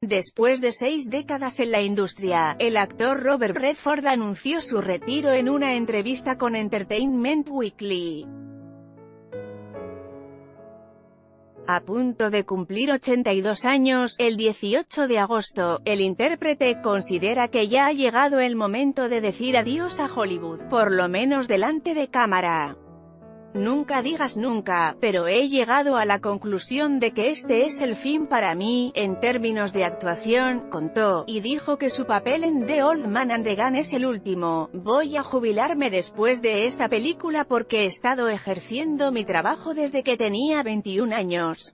Después de 6 décadas en la industria, el actor Robert Redford anunció su retiro en una entrevista con Entertainment Weekly. A punto de cumplir 82 años, el 18 de agosto, el intérprete considera que ya ha llegado el momento de decir adiós a Hollywood, por lo menos delante de cámara. Nunca digas nunca, pero he llegado a la conclusión de que este es el fin para mí, en términos de actuación, contó, y dijo que su papel en The Old Man and the Gun es el último. Voy a jubilarme después de esta película porque he estado ejerciendo mi trabajo desde que tenía 21 años.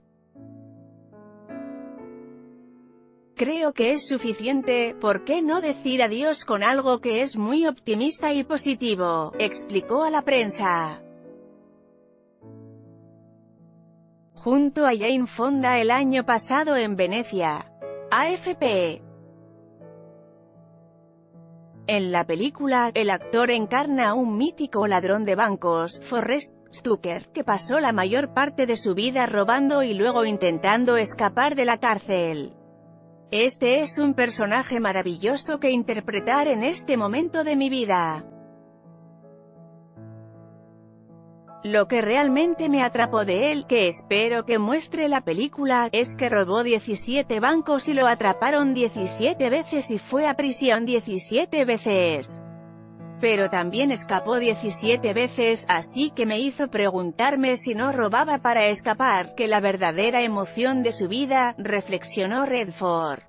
Creo que es suficiente. ¿Por qué no decir adiós con algo que es muy optimista y positivo?, explicó a la prensa. Junto a Jane Fonda el año pasado en Venecia. AFP. En la película, el actor encarna a un mítico ladrón de bancos, Forrest Stucker, que pasó la mayor parte de su vida robando y luego intentando escapar de la cárcel. Este es un personaje maravilloso que interpretar en este momento de mi vida. Lo que realmente me atrapó de él, que espero que muestre la película, es que robó 17 bancos y lo atraparon 17 veces y fue a prisión 17 veces. Pero también escapó 17 veces, así que me hizo preguntarme si no robaba para escapar, que la verdadera emoción de su vida, reflexionó Redford.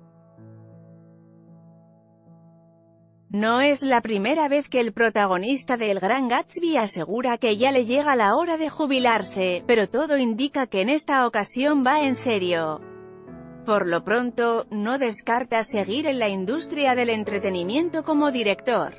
No es la primera vez que el protagonista de El Gran Gatsby asegura que ya le llega la hora de jubilarse, pero todo indica que en esta ocasión va en serio. Por lo pronto, no descarta seguir en la industria del entretenimiento como director.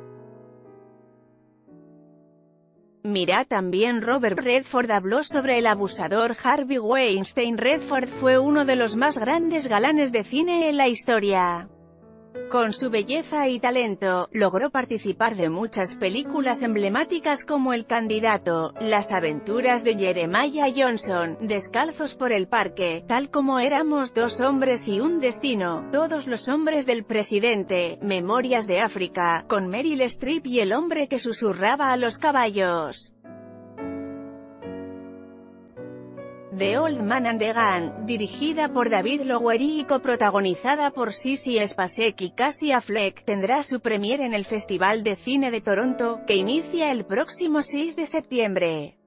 Mira también Robert Redford habló sobre el abusador Harvey Weinstein. Redford fue uno de los más grandes galanes de cine en la historia. Con su belleza y talento, logró participar de muchas películas emblemáticas como El candidato, Las aventuras de Jeremiah Johnson, Descalzos por el parque, Tal como éramos, Dos hombres y un destino, Todos los hombres del presidente, Memorias de África, con Meryl Streep y El hombre que susurraba a los caballos. The Old Man and the Gun, dirigida por David Lowery y coprotagonizada por Sissy Spacek y Casey Affleck, tendrá su premiere en el Festival de Cine de Toronto, que inicia el próximo 6 de septiembre.